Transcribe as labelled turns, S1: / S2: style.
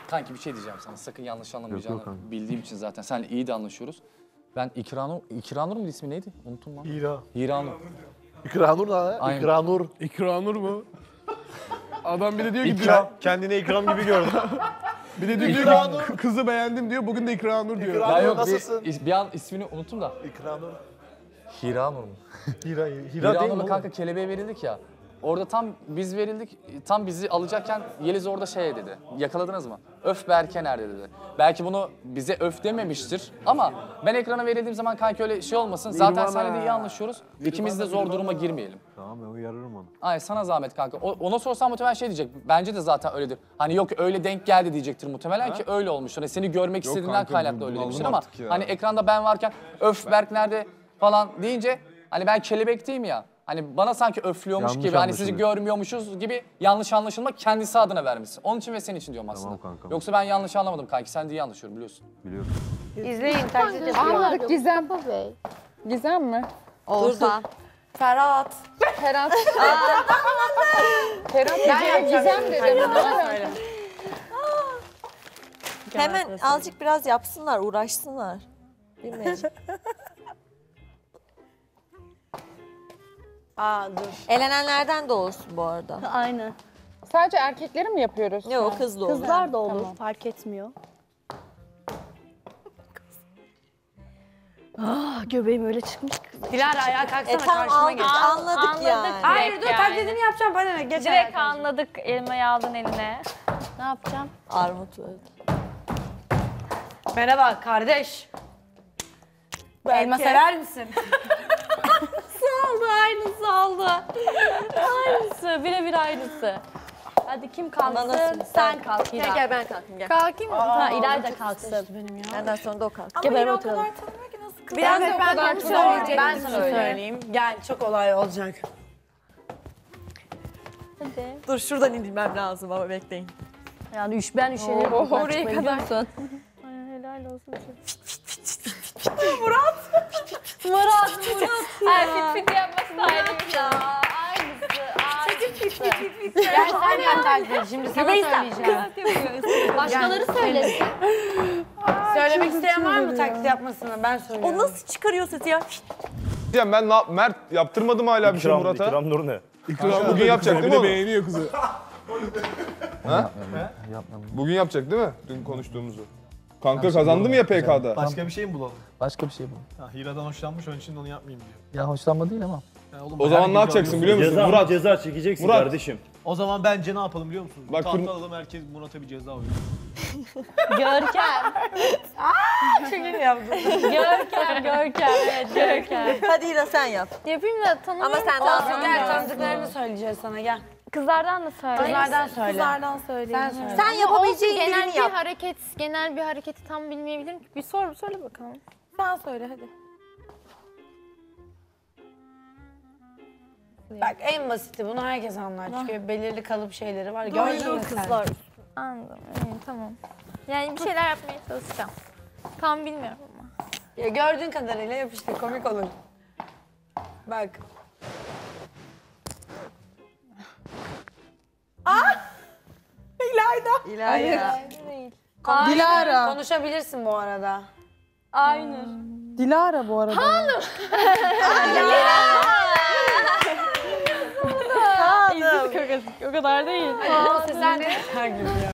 S1: Kanki bir şey diyeceğim sana. Sakın yanlış anlamayacağını
S2: Yok, yok
S1: bildiğim için zaten. Seninle iyi de anlaşıyoruz. Ben İkranur mu ismi neydi? Unuttum lan. Hiranur.
S2: İkranur ne?
S1: Aynen.
S2: İkranur.
S3: İkranur mu? Adam bir de diyor ki...
S2: Kendine ikram gibi gördüm.
S3: Bir de diyor ki kızı beğendim diyor, bugün de İkranur diyor.
S1: Ya
S2: İkranur
S1: yok
S2: nasılsın?
S1: bir an ismini unuttum da.
S2: İkranur.
S1: Hiranur mu?
S2: Hira değil
S1: Hiranur'la
S2: mi?
S1: kanka kelebeğe verildik ya. Orada tam biz verildik, tam bizi alacakken Yeliz orada şey dedi. Yakaladınız mı? Öf Berke nerede dedi. Belki bunu bize öf dememiştir ama ben ekrana verildiğim zaman kanki öyle şey olmasın. Zaten seninle de iyi anlaşıyoruz. İkimiz de zor duruma girmeyelim.
S2: Tamam ben uyarırım onu.
S1: Ay sana zahmet kanka. Ona sorsam muhtemelen şey diyecek. Bence de zaten öyledir. Hani yok öyle denk geldi diyecektir muhtemelen ki öyle olmuştur. Hani seni görmek istediğinden
S4: kanka,
S1: kaynaklı öyle
S4: bunaldım
S1: demiştir ama
S4: artık ya.
S1: hani ekranda ben varken öf Berk nerede falan deyince hani ben kelebekteyim ya. Hani bana sanki öflüyormuş
S2: Yanlış
S1: gibi, hani sizi
S2: anlaşılıyor.
S1: görmüyormuşuz gibi yanlış anlaşılma kendisi adına vermişsin. Onun için ve senin için diyorum aslında.
S2: Tamam kankam.
S1: Yoksa ben yanlış anlamadım kanki. Sen de iyi anlaşıyorum biliyorsun.
S2: Biliyorum.
S5: İzleyin, taklit ediyorum.
S6: Anladık Gizem. Gizem mi?
S5: Oğuzhan. Ferhat.
S6: Ferhat. Ferhat Ece'ye Gizem dedim.
S5: Hemen azıcık biraz yapsınlar, uğraşsınlar. Bilmiyorum.
S7: Dur.
S5: Elenenlerden de olsun bu arada.
S7: Aynen.
S6: Sadece erkekleri mi yapıyoruz?
S5: Yok, kız da olur.
S7: Kızlar da olur.
S6: Tamam.
S7: Fark etmiyor. Göbeğim öyle çıkmış. Dilara ayağa kalksana
S5: Tam
S7: karşıma geç.
S5: anladık yani.
S7: Hayır dur taklidini yapacağım bana ne? Geç
S8: Direkt anladık, elmayı aldın eline.
S7: Ne yapacağım?
S5: Armut evet.
S7: Merhaba kardeş. Elma sever misin?
S8: Aynısı oldu. Aynısı, birebir aynısı. Hadi kim kalksın?
S5: nasıl?
S8: Sen kalk.
S7: Gel gel ben kalkayım gel.
S8: Kalkayım mı? Ha, İlayda kalksın.
S7: Benim ya.
S5: Benden sonra da o kalk.
S7: Gel oturalım.
S6: Biraz da o kadar söyleyecek.
S7: Ben sana söyleyeyim. Gel çok olay olacak.
S8: Hadi.
S5: Dur şuradan inmem lazım ama bekleyin.
S7: Yani ben üşenirim.
S8: Oraya kadar.
S7: Musun?
S8: Ay, helal olsun.
S7: Murat.
S8: Ay fit fit yapmasaydım ya. Aynısı.
S7: Gel sen yap taklidi. Şimdi sana söyleyeceğim.
S8: Başkaları söylesin.
S7: Söylemek isteyen var mı taklit yapmasını? Ben söylüyorum.
S5: O nasıl çıkarıyor sesi ya?
S4: Diyeceğim ben Mert yaptırmadım hala bir şey Murat'a.
S2: İkram Nur ne?
S4: Bugün yapacak değil mi onu?
S3: Beğeniyor kızı.
S4: Bugün yapacak değil mi? Dün konuştuğumuzu. Kanka kazandı mı ya PK'da?
S2: Başka bir şey mi bulalım?
S1: Başka bir şey bu.
S2: Ha, Hira'dan hoşlanmış onun için onu yapmayayım diyor.
S1: Ya hoşlanma değil ama.
S2: Ya oğlum,
S4: O zaman ne yapacaksın biliyor musun?
S9: Ceza,
S4: Murat.
S9: ceza çekeceksin
S4: Murat.
S9: kardeşim.
S2: O zaman bence ne yapalım biliyor musunuz?
S4: Bak,
S2: Tahta alalım herkes Murat'a bir ceza uygulasın.
S8: Görkem.
S7: Çok iyi yaptın.
S8: Görkem. Evet, Görkem.
S5: Hadi Hira sen yap.
S8: Yapayım da tanımıyorum.
S5: Ama sen daha
S7: Olsun
S5: sonra
S7: gel tanıdıklarını söyleyeceğiz sana gel.
S8: Kızlardan da söyle.
S7: Kızlardan söyle.
S8: Kızlardan söyleyeyim.
S7: Sen söyle.
S5: Sen yapabileceğin
S8: genel
S5: birini
S8: bir
S5: yap.
S8: genel bir hareketi tam bilmeyebilirim ki. Bir söyle bakalım.
S7: Sen söyle hadi. Bak en basiti bunu herkes anlar çünkü belirli kalıp şeyleri var. Gördün mü kızlar?
S8: Anladım. İyi, tamam. Yani bir şeyler yapmaya çalışacağım. Tam bilmiyorum ama.
S7: Ya gördüğün kadarıyla yap işte komik olur. Bak.
S5: İlayda.
S6: Dilara.
S7: Konuşabilirsin bu arada.
S8: Aynı.
S6: Dilara bu arada.
S8: O kadar değil.
S7: Sen